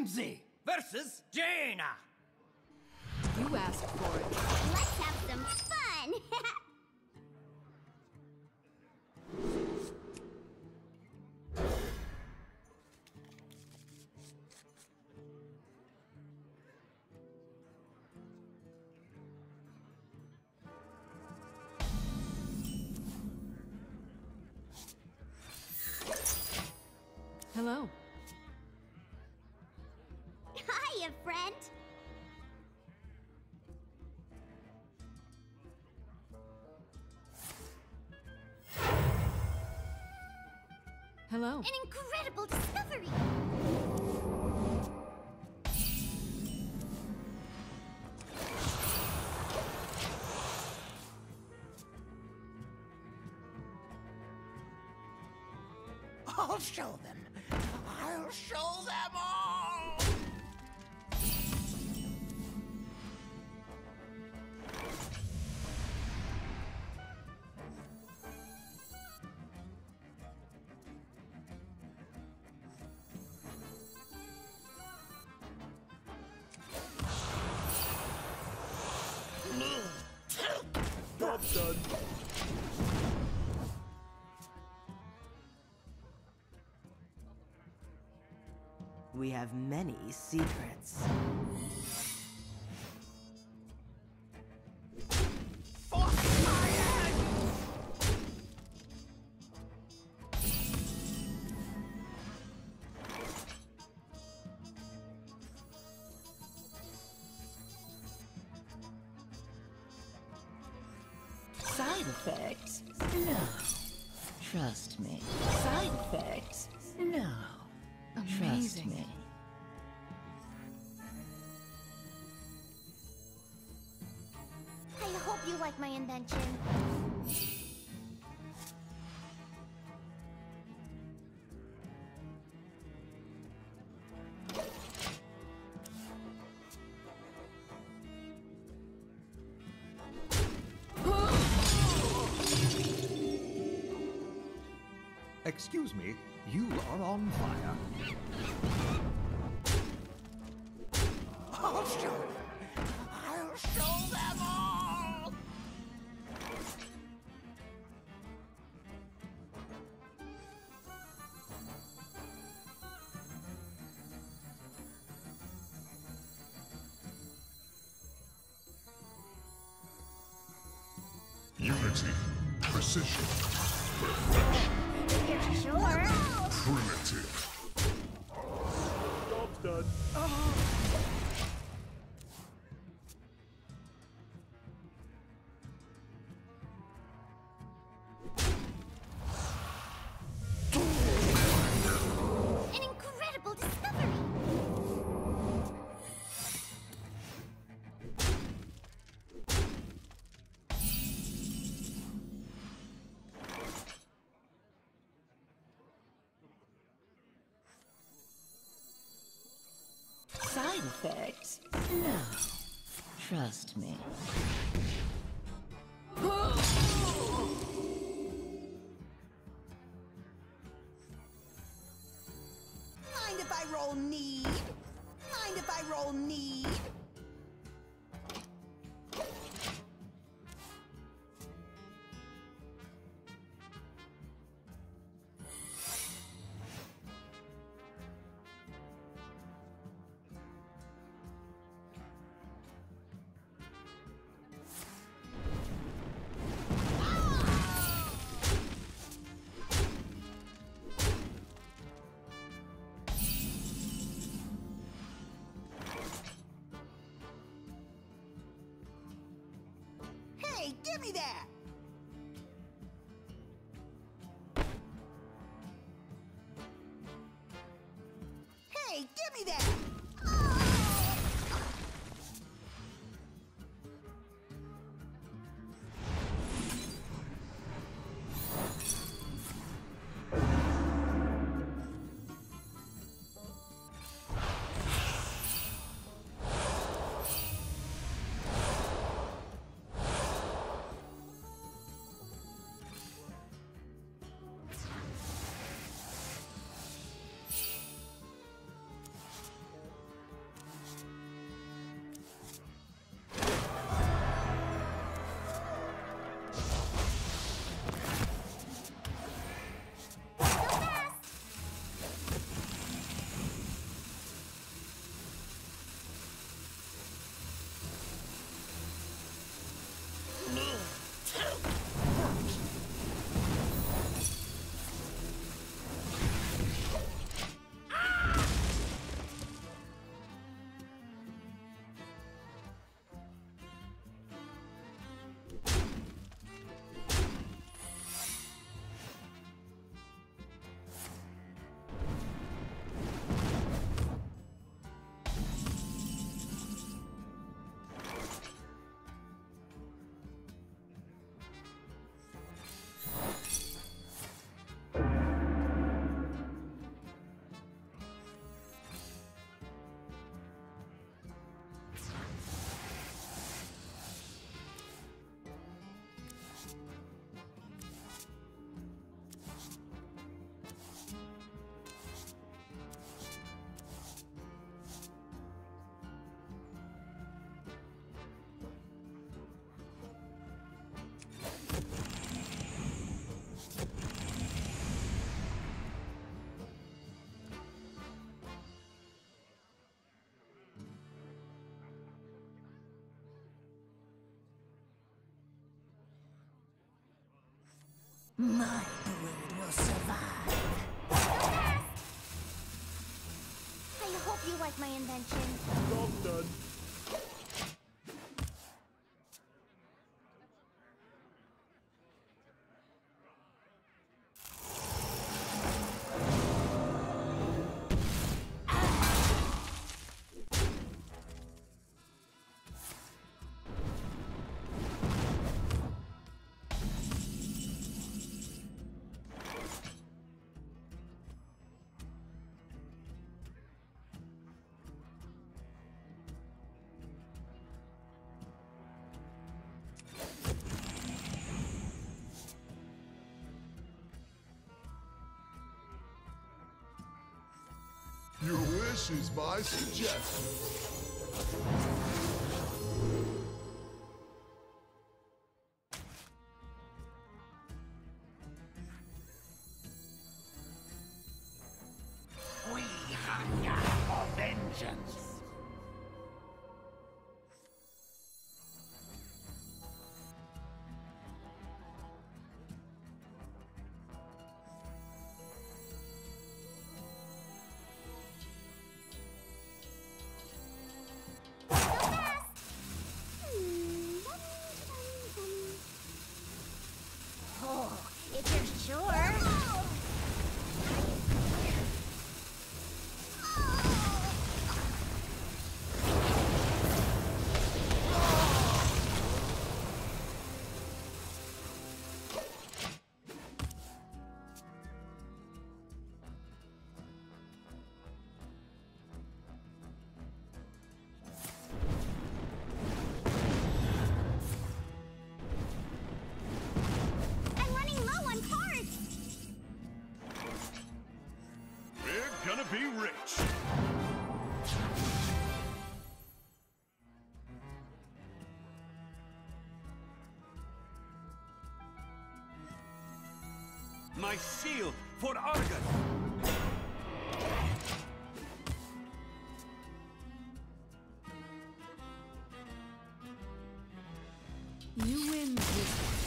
Ramsey versus Jaina. You asked for it. Let's have some fun! Hello. Hiya, friend! Hello. An incredible discovery! I'll show them. I'll show them all! Job done. We have many secrets. Side effects? No. Trust me. Side effects? No. Trust Amazing. me. I hope you like my invention. Excuse me, you are on fire. I'll show them. I'll show them all! Unity, precision, perfection, Sure. primitive. Job's done. An incredible discovery! Side effects? No. Trust me. Mind if I roll need? Mind if I roll need? Hey, give me that! Hey, give me that! My brood will survive. I hope you like my invention. Job done. Your wish is my suggestion. We hunger for vengeance. Oh, if you're sure. I'm running low on cards. We're gonna be rich. My shield for Argus. You win this one.